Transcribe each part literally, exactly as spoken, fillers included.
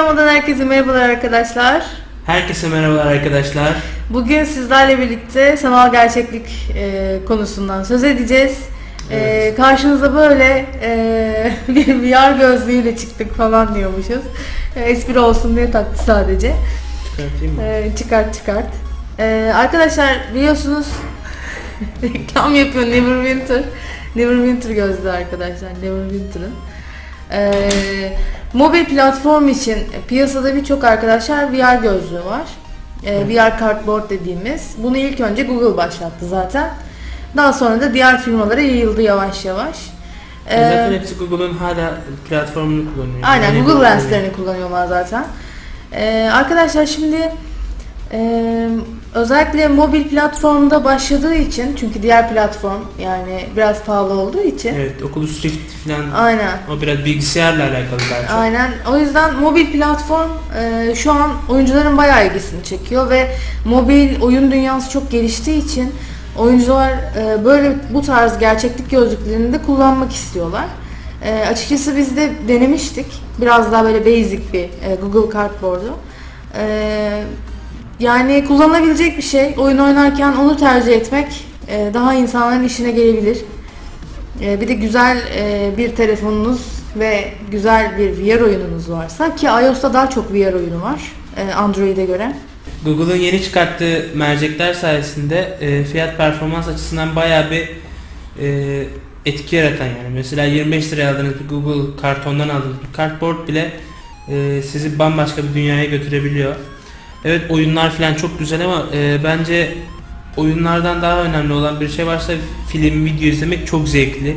Sinema'dan herkese merhabalar arkadaşlar. Herkese merhabalar arkadaşlar. Bugün sizlerle birlikte sanal gerçeklik e, konusundan söz edeceğiz. Evet. E, karşınıza böyle e, bir V R gözlüğüyle çıktık falan diyormuşuz. E, espri olsun diye taktı sadece. Çıkartayım mı? E, çıkart çıkart. E, arkadaşlar biliyorsunuz reklam yapıyor Neverwinter. Neverwinter gözlüğü arkadaşlar. Neverwinter'ın. Ee, mobil platform için piyasada birçok arkadaşlar V R gözlüğü var. Ee, V R Cardboard dediğimiz. Bunu ilk önce Google başlattı zaten. Daha sonra da diğer firmalara yayıldı yavaş yavaş. Ee, zaten hepsi Google'un hala platformunu kullanıyor. Aynen, yani Google Lens'lerini kullanıyorlar zaten. Ee, arkadaşlar şimdi Ee, özellikle mobil platformda başladığı için, çünkü diğer platform yani biraz pahalı olduğu için. Evet, Oculus Rift falan. Aynen. O biraz bilgisayarla alakalı daha çok. Aynen. O yüzden mobil platform e, şu an oyuncuların bayağı ilgisini çekiyor ve mobil oyun dünyası çok geliştiği için oyuncular e, böyle bu tarz gerçeklik gözlüklerini de kullanmak istiyorlar. E, açıkçası biz de denemiştik. Biraz daha böyle basic bir e, Google Cardboard'u. E, Yani kullanılabilecek bir şey. Oyun oynarken onu tercih etmek e, daha insanların işine gelebilir. E, bir de güzel e, bir telefonunuz ve güzel bir V R oyununuz varsa, ki iOS'ta daha çok V R oyunu var e, Android'e göre. Google'ın yeni çıkarttığı mercekler sayesinde e, fiyat performans açısından bayağı bir e, etki yaratan yani. Mesela yirmi beş liraya aldığınız bir Google kartondan aldığınız bir Cardboard bile e, sizi bambaşka bir dünyaya götürebiliyor. Evet, oyunlar falan çok güzel ama e, bence oyunlardan daha önemli olan bir şey varsa film, video izlemek çok zevkli.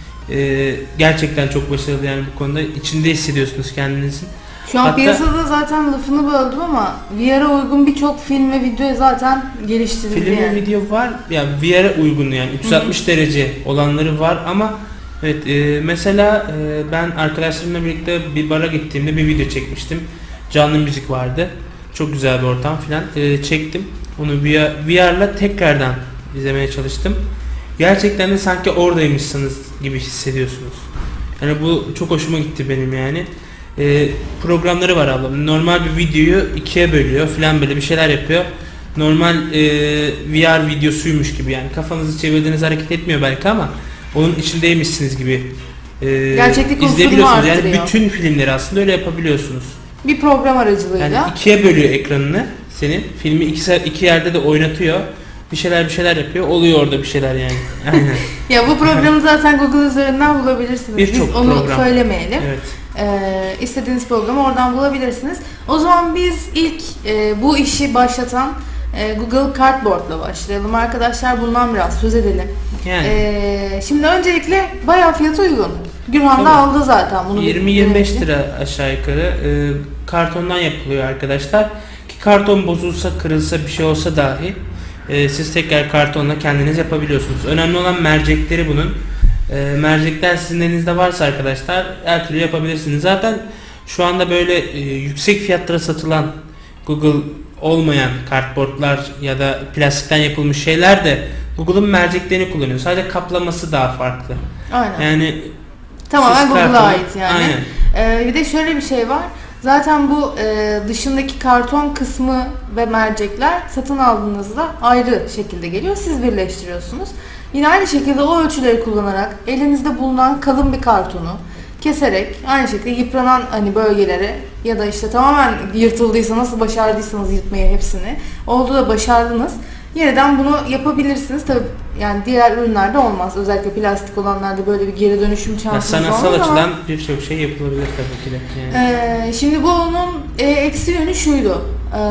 E, gerçekten çok başarılı yani bu konuda. İçinde hissediyorsunuz kendinizi. Şu an Hatta, piyasada zaten lafını böldüm ama V R'a uygun birçok film ve video zaten geliştirildi. Film yani. ve video var. Yani V R'a uygun yani üç yüz altmış Hı-hı. derece olanları var ama evet e, mesela e, ben arkadaşlarımla birlikte bir bara gittiğimde bir video çekmiştim. Canlı müzik vardı. Çok güzel bir ortam filan e, çektim. Onu V R'la tekrardan izlemeye çalıştım. Gerçekten de sanki oradaymışsınız gibi hissediyorsunuz. Yani bu çok hoşuma gitti benim yani. E, programları var ablam. Normal bir videoyu ikiye bölüyor filan, böyle bir şeyler yapıyor. Normal e, V R videosuymuş gibi yani. Kafanızı çevirdiğiniz hareket etmiyor belki ama onun içindeymişsiniz gibi e, gerçeklik izleyebiliyorsunuz. Yani bütün filmleri aslında öyle yapabiliyorsunuz. Bir program aracılığıyla. Yani ikiye bölüyor ekranını senin. Filmi iki, iki yerde de oynatıyor. Bir şeyler bir şeyler yapıyor. Oluyor orada bir şeyler yani. Aynen. Ya bu programı zaten Google üzerinden bulabilirsiniz. Bir biz onu program. söylemeyelim. Evet. Ee, istediğiniz programı oradan bulabilirsiniz. O zaman biz ilk e, bu işi başlatan e, Google Cardboard'la başlayalım arkadaşlar. Bundan biraz söz edelim. Yani. Ee, şimdi öncelikle bayağı fiyatı uygun. Gürhan da aldı zaten bunu. yirmi yirmi beş lira aşağı yukarı e, kartondan yapılıyor arkadaşlar. Ki karton bozulsa, kırılsa, bir şey olsa dahi e, siz tekrar kartonla kendiniz yapabiliyorsunuz. Önemli olan mercekleri bunun. E, mercekler sizin elinizde varsa arkadaşlar her türlü yapabilirsiniz. Zaten şu anda böyle e, yüksek fiyatlara satılan Google olmayan kartboardlar ya da plastikten yapılmış şeyler de Google'ın merceklerini kullanıyor. Sadece kaplaması daha farklı. Aynen. Yani tamamen Google'a ait yani. Aynen. Ee, bir de şöyle bir şey var. Zaten bu e, dışındaki karton kısmı ve mercekler satın aldığınızda ayrı şekilde geliyor. Siz birleştiriyorsunuz. Yine aynı şekilde o ölçüleri kullanarak elinizde bulunan kalın bir kartonu keserek aynı şekilde yıpranan hani bölgelere ya da işte tamamen yırtıldıysa, nasıl başardıysanız yırtmayı hepsini oldu da başardınız. Yeniden bunu yapabilirsiniz. Tabii yani diğer ürünlerde olmaz. Özellikle plastik olanlarda böyle bir geri dönüşüm şansınız olmaz. Sanatsal açıdan birçok şey yapılabilir tabii ki de. Yani. Ee, şimdi bu onun e, eksi yönü şuydu.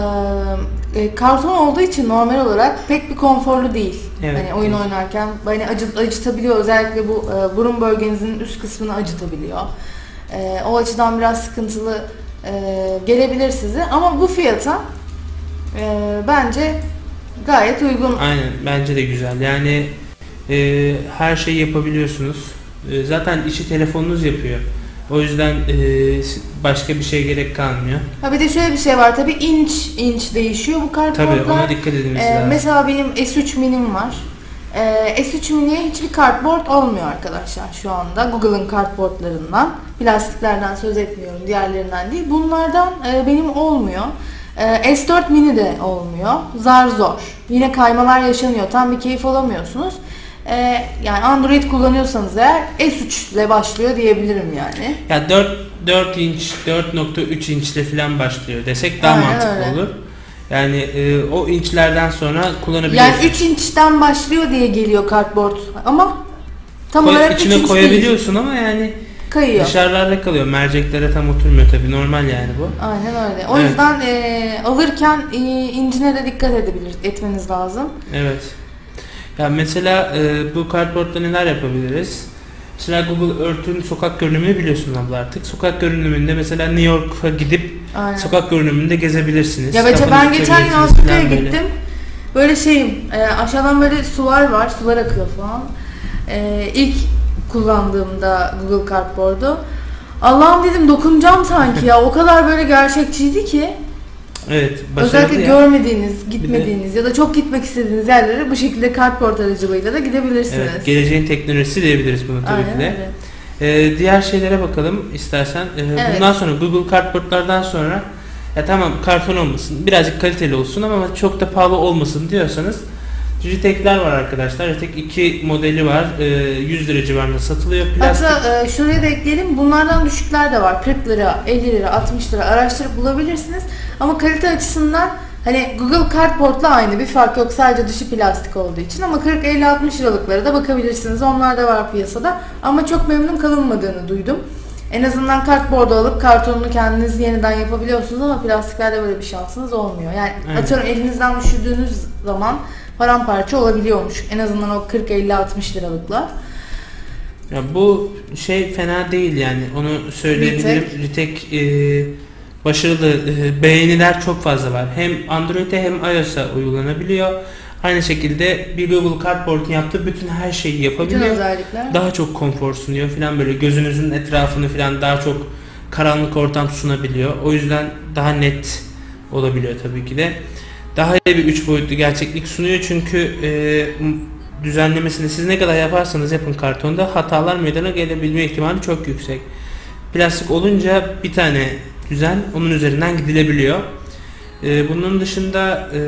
Ee, e, karton olduğu için normal olarak pek bir konforlu değil. Evet, hani oyun evet. oynarken hani acıt, acıtabiliyor. Özellikle bu e, burun bölgenizin üst kısmını acıtabiliyor. E, o açıdan biraz sıkıntılı e, gelebilir size. Ama bu fiyata e, bence gayet uygun. Aynen, bence de güzel. Yani e, her şeyi yapabiliyorsunuz. E, zaten işi telefonunuz yapıyor. O yüzden e, başka bir şey gerek kalmıyor. Ha bir de şöyle bir şey var tabii, inç inç değişiyor bu kartboardlar. Tabii ona dikkat edilmesi ee, lazım. Mesela benim S üç minim var. Ee, S üç Mini'ye hiçbir kartboard olmuyor arkadaşlar şu anda. Google'ın kartboardlarından, plastiklerden söz etmiyorum, diğerlerinden değil. Bunlardan e, benim olmuyor. E, S dört Mini de olmuyor. Zar zor. Yine kaymalar yaşanıyor. Tam bir keyif alamıyorsunuz. E, yani Android kullanıyorsanız eğer S üç ile başlıyor diyebilirim yani. Ya dört dört inç, dört nokta üç inçle falan başlıyor desek daha Aynen mantıklı öyle. olur. Yani e, o inçlerden sonra kullanabiliyorsunuz. Yani üç inçten başlıyor diye geliyor kartboard ama tam Koy, olarak üç içine inç koyabiliyorsun ama yani kayıyor. dışarılarda kalıyor. Merceklere tam oturmuyor tabii, normal yani bu. Aynen öyle. O Evet. yüzden e, alırken e, incine de dikkat edebilir, etmeniz lazım. Evet. Ya mesela e, bu kartboardda neler yapabiliriz? Mesela Google Earth'ün sokak görünümünü biliyorsun abla artık. Sokak görünümünde mesela New York'a gidip Aynen. sokak görünümünde gezebilirsiniz. Ya mesela Kafanızı ben geçen gün çevirirsiniz Afrika'ya falan böyle. gittim. Böyle şeyim, e, aşağıdan böyle sular var, sular akıyor falan. E, ilk kullandığımda Google Kartboard'u. Allah'ım dedim, dokunacağım sanki ya. O kadar böyle gerçekçiydi ki. Evet, başarılı Özellikle ya. görmediğiniz, gitmediğiniz ya da çok gitmek istediğiniz yerlere bu şekilde kartboard aracılığıyla da gidebilirsiniz. Evet, geleceğin teknolojisi diyebiliriz bunu tabii Aynen ki de. öyle. Ee, diğer şeylere bakalım istersen. Ee, Evet. Bundan sonra Google Kartboard'lardan sonra ya tamam karton olmasın, birazcık kaliteli olsun ama çok da pahalı olmasın diyorsanız Ritek'ler var arkadaşlar. Ritek iki modeli var. Ee, yüz lira civarında satılıyor. Plastik. Hatta e, şuraya da ekleyelim. Bunlardan düşükler de var. kırk lira, elli lira, altmış lira araştırıp bulabilirsiniz. Ama kalite açısından hani Google Cardboard'la aynı, bir fark yok. Sadece dışı plastik olduğu için. Ama kırk, elli, altmış liralıklara da bakabilirsiniz. Onlar da var piyasada. Ama çok memnun kalınmadığını duydum. En azından kartboard'u alıp kartonunu kendiniz yeniden yapabiliyorsunuz ama plastiklerde böyle bir şansınız olmuyor. Yani Evet. atıyorum elinizden düşürdüğünüz zaman paramparça olabiliyormuş. En azından o kırk, elli, altmış liralıklar. Ya bu şey fena değil yani, onu söyleyebilirim. Ritek e, başarılı, e, beğeniler çok fazla var. Hem Android'e hem iOS'a uygulanabiliyor. Aynı şekilde bir Google Cardboard'un yaptığı bütün her şeyi Bütün yapabiliyor. özellikler. Daha çok konfor sunuyor falan, böyle gözünüzün etrafını falan daha çok karanlık ortam sunabiliyor. O yüzden daha net olabiliyor tabii ki de. Daha iyi bir üç boyutlu gerçeklik sunuyor çünkü e, düzenlemesini siz ne kadar yaparsanız yapın kartonda hatalar meydana gelebilme ihtimali çok yüksek. Plastik olunca bir tane düzen, onun üzerinden gidilebiliyor. E, bunun dışında e,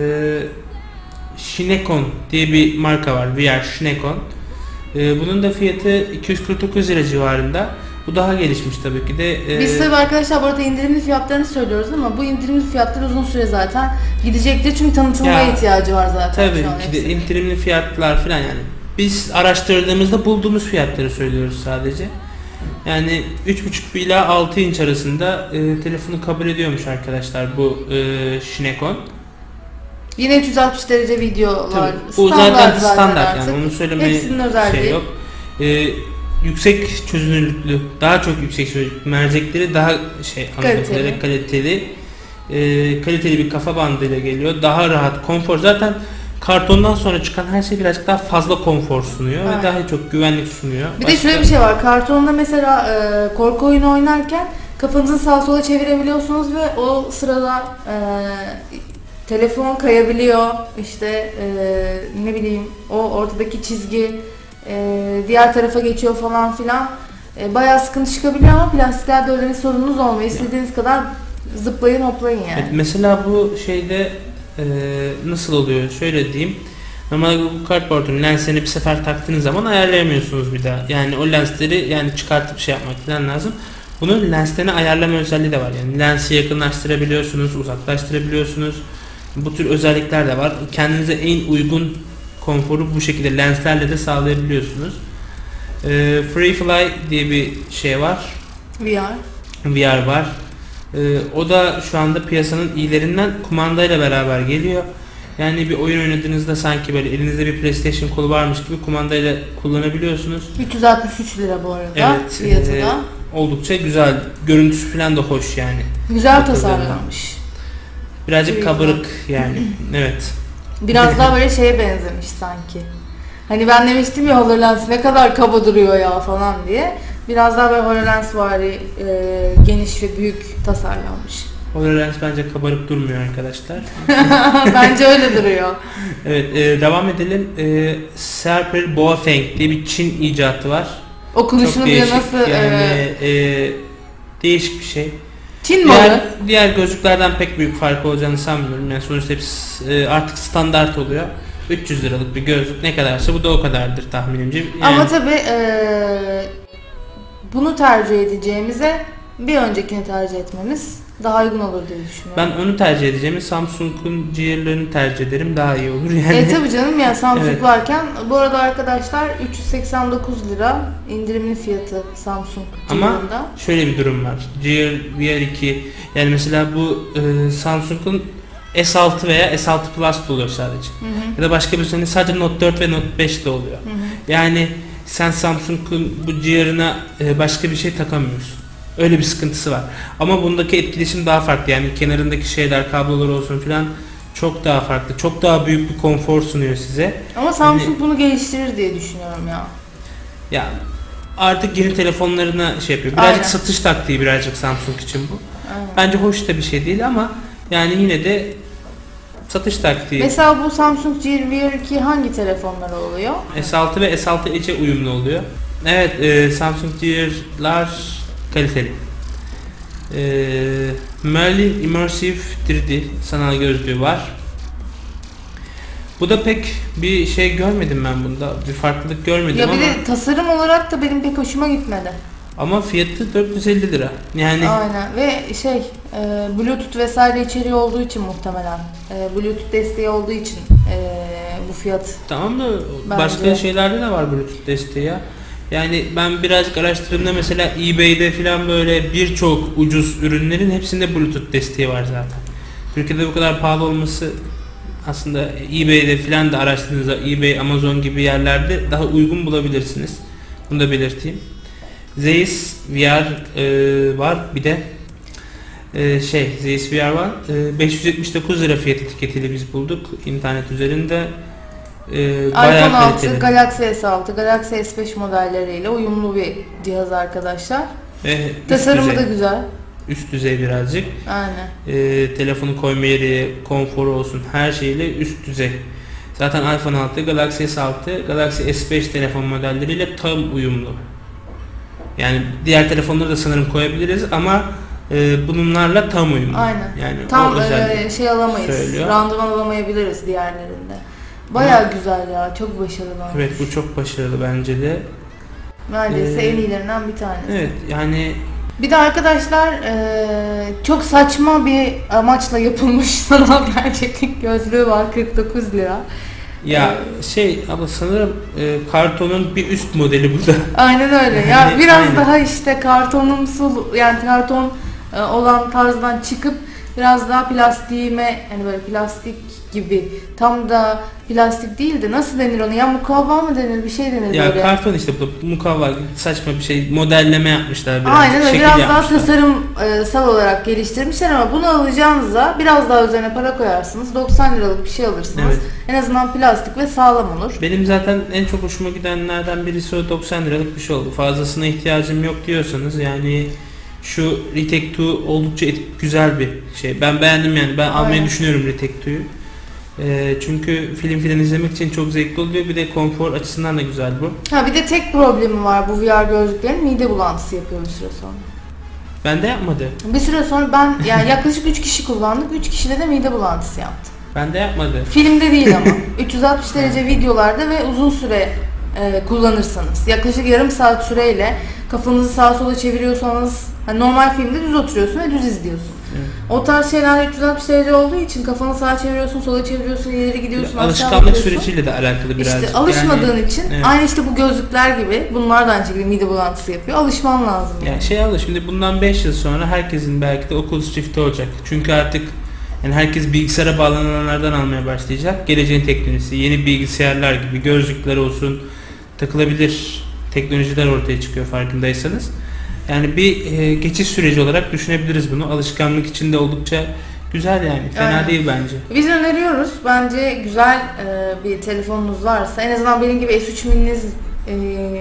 Shinekon diye bir marka var, V R Shinekon. E, bunun da fiyatı iki yüz kırk dokuz lira civarında. Bu daha gelişmiş tabii ki de. E, Biz tabii arkadaşlar burada indirimli fiyatlarını söylüyoruz ama bu indirimli fiyatlar uzun süre zaten gidecektir çünkü tanıtılmaya Ya, ihtiyacı var zaten. tabii şu an ki de hepsinin. indirimli fiyatlar falan yani. Biz araştırdığımızda bulduğumuz fiyatları söylüyoruz sadece. Yani üç buçuk ila altı inç arasında e, telefonu kabul ediyormuş arkadaşlar bu e, Shinekon. Yine üç yüz altmış derece videolar. Tabii, bu zaten standart yani, onu söylemeye Hepsinin özelliği. şey yok. E, yüksek çözünürlüklü, daha çok yüksek çözünürlüklü mercekleri daha şey anladığım kadarıyla kaliteli. E, kaliteli bir kafa bandıyla geliyor. Daha rahat, konfor. Zaten kartondan sonra çıkan her şey birazcık daha fazla konfor sunuyor. Aynen. Ve daha çok güvenlik sunuyor. Bir Başka... de şöyle bir şey var. Kartonda mesela e, korku oyunu oynarken kafanızı sağa sola çevirebiliyorsunuz ve o sırada e, telefon kayabiliyor. İşte e, ne bileyim o ortadaki çizgi e, diğer tarafa geçiyor falan filan. E, bayağı sıkıntı çıkabiliyor ama plastiklerde öyle bir sorununuz olmuyor. İstediğiniz kadar zıplayın hoplayın yani. Evet, mesela bu şeyde e, nasıl oluyor? Şöyle diyeyim. Normalde Google Cardboard'un lenslerini bir sefer taktığınız zaman ayarlayamıyorsunuz bir daha. Yani o lensleri yani çıkartıp şey yapmak falan lazım. Bunun lenslerini ayarlama özelliği de var. Yani lensi yakınlaştırabiliyorsunuz, uzaklaştırabiliyorsunuz. Bu tür özellikler de var. Kendinize en uygun konforu bu şekilde lenslerle de sağlayabiliyorsunuz. E, FreeFly diye bir şey var. V R. V R var. Ee, o da şu anda piyasanın iyilerinden, kumandayla beraber geliyor. Yani bir oyun oynadığınızda sanki böyle elinizde bir PlayStation kolu varmış gibi kumandayla kullanabiliyorsunuz. üç yüz altmış üç lira bu arada Evet, fiyatı e, da. oldukça güzel. Görüntüsü falan da hoş yani. Güzel bakıldığında. tasarlanmış. Birazcık Çok kabarık yani. Evet. Biraz daha böyle şeye benzemiş sanki. Hani ben demiştim ya HoloLens ne kadar kaba duruyor ya falan diye. Biraz daha böyle HoloLens vari e, geniş ve büyük tasarlanmış. HoloLens bence kabarık durmuyor arkadaşlar. Bence öyle duruyor. Evet, e, devam edelim. E, Serper Boafeng diye bir Çin icatı var. Okunuşunu bile nasıl... Yani e... e, değişik bir şey. Çin diğer, malı. diğer gözlüklerden pek büyük farkı olacağını sanmıyorum. Yani sonuçta hepsi e, artık standart oluyor. üç yüz liralık bir gözlük ne kadarsa bu da o kadardır tahminimce. Yani... Ama tabii e, bunu tercih edeceğimize bir öncekini tercih etmemiz daha uygun olur diye düşünüyorum. Ben onu tercih edeceğimi Samsung'un Gear'larını tercih ederim, daha iyi olur yani. E tabii canım ya, Samsung Evet. varken bu arada arkadaşlar üç yüz seksen dokuz lira indirimli fiyatı Samsung Ama Gear'ında. şöyle bir durum var. Gear V R iki yani mesela bu e, Samsung'un S altı veya S altı Plus da oluyor sadece. Hı hı. Ya da başka bir sene sadece Note dört ve Note beş de oluyor. Hı hı. Yani sen Samsung'un bu Gear'ına e, başka bir şey takamıyorsun. Öyle bir sıkıntısı var. Ama bundaki etkileşim daha farklı. Yani kenarındaki şeyler, kablolar olsun filan çok daha farklı. Çok daha büyük bir konfor sunuyor size. Ama Samsung Yani, bunu geliştirir diye düşünüyorum ya. ya artık yeni telefonlarına şey yapıyor. Birazcık Aynen. satış taktiği birazcık Samsung için bu. Aynen. Bence hoş da bir şey değil ama yani yine de satış taktiği. Mesela bu Samsung Gear V R iki hangi telefonlara oluyor? S altı ve S altı Edge'e uyumlu oluyor. Evet, e, Samsung Gear'lar kaliteli. E, Merlin Immersive üç D sanal gözlüğü var. Bu da pek bir şey görmedim ben bunda. Bir farklılık görmedim Ya ama. bir de tasarım olarak da benim pek hoşuma gitmedi. Ama fiyatı dört yüz elli lira. Yani Aynen ve şey e, Bluetooth vesaire içeriği olduğu için muhtemelen e, Bluetooth desteği olduğu için e, bu fiyat. tamam da Bence. başka şeylerde de var Bluetooth desteği ya. Yani ben birazcık araştırdığımda mesela eBay'de falan böyle birçok ucuz ürünlerin hepsinde Bluetooth desteği var zaten. Türkiye'de bu kadar pahalı olması aslında eBay'de falan da araştırdığınızda eBay, Amazon gibi yerlerde daha uygun bulabilirsiniz. Bunu da belirteyim. Zeiss V R e, var bir de e, şey Zeiss V R var. E, beş yüz yetmiş dokuz lira fiyat etiketiyle biz bulduk internet üzerinde. E, iPhone altı, Galaxy S altı, Galaxy S beş modelleriyle uyumlu bir cihaz arkadaşlar. E, Tasarımı düzey, da güzel. üst düzey birazcık. Aynen. E, telefonu koyma yeri, konforu olsun her şeyle üst düzey. Zaten iPhone altı, Galaxy S altı, Galaxy S beş telefon modelleriyle tam uyumlu. Yani diğer telefonları da sanırım koyabiliriz ama e, bunlarla tam uyumlu. Aynen. Yani tam o e, şey alamayız. söylüyor. Randıman alamayabiliriz diğerlerinde. Bayağı güzel ya. Çok başarılı olmuş. Evet, bu çok başarılı bence de. Neredeyse Ee, en iyilerinden bir tanesi. Evet yani Bir de arkadaşlar e, çok saçma bir amaçla yapılmış sanal gerçeklik gözlüğü var, kırk dokuz lira. ya şey ama sanırım e, kartonun bir üst modeli bu da. Aynen öyle. Ya Yani, biraz aynen. daha işte kartonumsu, yani karton e, olan tarzdan çıkıp biraz daha plastiğime, hani böyle plastik gibi, tam da plastik değil de nasıl denir onu, ya mukavva mı denir, bir şey denir Ya böyle. karton işte bu da mukavva saçma bir şey, modelleme yapmışlar biraz. Aynen öyle, şekil biraz daha yapmışlar. tasarımsal olarak geliştirmişler ama bunu alacağınıza biraz daha üzerine para koyarsınız, doksan liralık bir şey alırsınız. Evet. En azından plastik ve sağlam olur. Benim zaten en çok hoşuma gidenlerden birisi o doksan liralık bir şey oldu. Fazlasına ihtiyacım yok diyorsanız yani şu Retake iki oldukça et- güzel bir şey. Ben beğendim yani. Ben almayı Aynen. düşünüyorum Retake ikiyi. Ee, çünkü film filan izlemek için çok zevkli oluyor. Bir de konfor açısından da güzel bu. Ha bir de tek problemi var bu V R gözlüklerin, mide bulantısı yapıyor bir süre sonra. Ben de yapmadı. Bir süre sonra ben yani yaklaşık üç kişi kullandık. üç kişide de mide bulantısı yaptı. Ben de yapmadı. Filmde değil ama. üç yüz altmış derece videolarda ve uzun süre e, kullanırsanız. Yaklaşık yarım saat süreyle kafanızı sağa sola çeviriyorsanız, hani normal filmde düz oturuyorsun ve düz izliyorsun. Evet. O tarz şeyler üç yüz altmış derece olduğu için kafanı sağa çeviriyorsun, sola çeviriyorsun, ileri gidiyorsun, aşağı Alışkanlık bakıyorsun. süreciyle de alakalı birazcık. İşte alışmadığın Yani, için evet. aynı işte bu gözlükler gibi, bunlar da aynı şekilde mide bulantısı yapıyor. Alışman lazım. Yani. Yani şey alış şimdi bundan beş yıl sonra herkesin belki de okul çifti olacak. Çünkü artık yani herkes bilgisayara bağlananlardan almaya başlayacak. Geleceğin teknolojisi, yeni bilgisayarlar gibi gözlükler olsun, takılabilir teknolojiler ortaya çıkıyor farkındaysanız. Yani bir e, geçiş süreci olarak düşünebiliriz bunu. Alışkanlık içinde oldukça güzel yani. Fena Aynen. değil bence. Biz öneriyoruz. Bence güzel e, bir telefonunuz varsa, en azından benim gibi S üç mininiz e,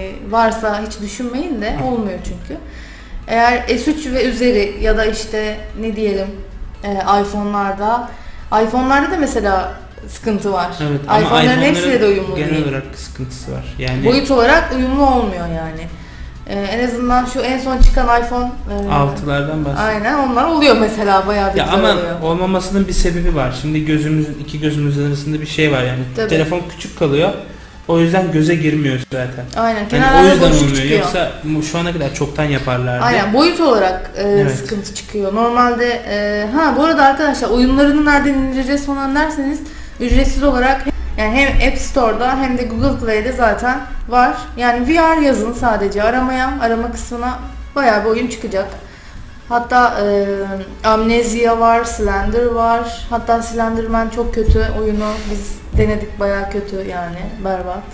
varsa hiç düşünmeyin de, olmuyor çünkü. Eğer S üç ve üzeri ya da işte ne diyelim e, iPhone'larda. iPhone'larda da mesela sıkıntı var. Evet, ama iPhone'ların hepsiyle de uyumlu genel değil. olarak sıkıntısı var. Yani boyut olarak uyumlu olmuyor yani. Ee, en azından şu en son çıkan iPhone e, altılardan bahsediyorum. aynen onlar oluyor mesela, bayağı bir Ya güzel ama oluyor. olmamasının bir sebebi var. Şimdi gözümüzün iki gözümüzün arasında bir şey var yani. Tabii. Telefon küçük kalıyor. O yüzden göze girmiyor zaten. Aynen. Yani o Kenarlarda yüzden boşluk olmuyor. çıkıyor. Yoksa şu ana kadar çoktan yaparlardı. Aynen, boyut olarak e, Evet. sıkıntı çıkıyor. Normalde e, ha bu arada arkadaşlar, oyunlarını nereden indireceğiz falan derseniz, ücretsiz olarak yani hem App Store'da hem de Google Play'de zaten var. Yani V R yazın sadece aramaya, arama kısmına bayağı bir oyun çıkacak. Hatta e, Amnesia var, Slender var. Hatta Slenderman çok kötü oyunu. Biz denedik, bayağı kötü yani, berbat.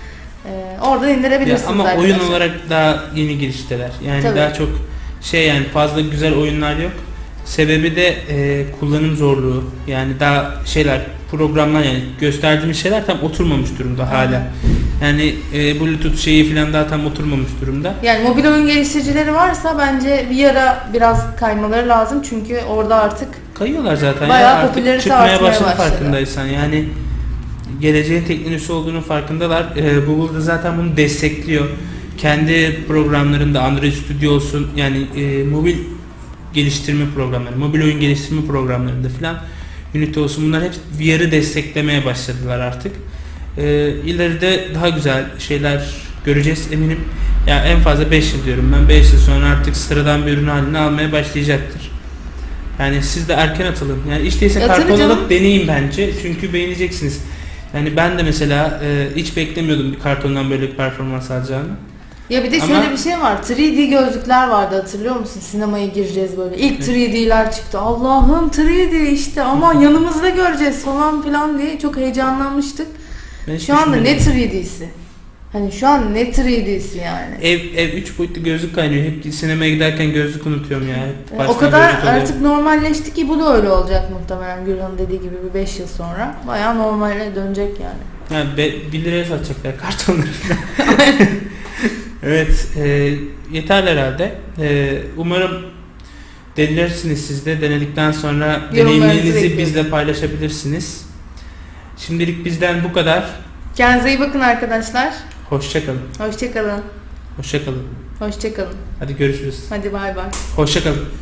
E, orada indirebilirsiniz Ya ama arkadaşlar. oyun olarak daha yeni girişteler. Yani Tabii. daha çok şey, yani fazla güzel oyunlar yok. Sebebi de e, kullanım zorluğu. Yani daha şeyler, programlar, yani gösterdiğimiz şeyler tam oturmamış durumda hala. Yani e, Bluetooth şeyi falan daha tam oturmamış durumda. Yani mobil oyun geliştiricileri varsa bence bir ara biraz kaymaları lazım, çünkü orada artık Kayıyorlar zaten bayağı ya, artık popülarite çıkmaya artmaya başladı başladı. farkındaysan. Yani geleceğin teknolojisi olduğunun farkındalar. E, Google da zaten bunu destekliyor. Kendi programlarında Android Studio olsun, yani e, mobil geliştirme programları, mobil oyun geliştirme programlarında falan, Unity olsun, bunlar hep V R'ı desteklemeye başladılar artık. Ee, ileride daha güzel şeyler göreceğiz eminim. Ya yani en fazla beş yıl diyorum ben. beş yıl sonra artık sıradan bir ürün haline almaya başlayacaktır. Yani siz de erken atılın. Yani işte ise Ya karton tabii alıp canım. deneyin bence. Çünkü beğeneceksiniz. Yani ben de mesela e, hiç beklemiyordum bir kartondan böyle bir performans alacağını. Ya bir de Ama- şöyle bir şey var. üç D gözlükler vardı, hatırlıyor musun? Sinemaya gireceğiz böyle. İlk üç D'ler çıktı. Allah'ım üç D işte, aman yanımızda göreceğiz falan filan diye çok heyecanlanmıştık. Ben hiç Şu anda ne düşünmedim. üç D'si? Hani şu an ne üç D'si yani? Ev ev üç boyutlu gözlük kaynıyor. Hep sinemaya giderken gözlük unutuyorum ya. Hep Yani baştan o kadar gözlük alıyorum. artık normalleşti ki bu da öyle olacak muhtemelen, Gülhan'ın dediği gibi bir beş yıl sonra. Bayağı normale dönecek yani. Yani be, bir liraya satacaklar kartonları falan. Evet, e, yeterli herhalde. E, umarım denersiniz siz de. Denedikten sonra Yorumlarınızı deneyimlerinizi bekliyorum. bizle paylaşabilirsiniz. Şimdilik bizden bu kadar. Kendinize iyi bakın arkadaşlar. Hoşça kalın. Hoşçakalın. Hoşça kalın. Hoşçakalın. Hadi görüşürüz. Hadi bay bay. Hoşça kalın.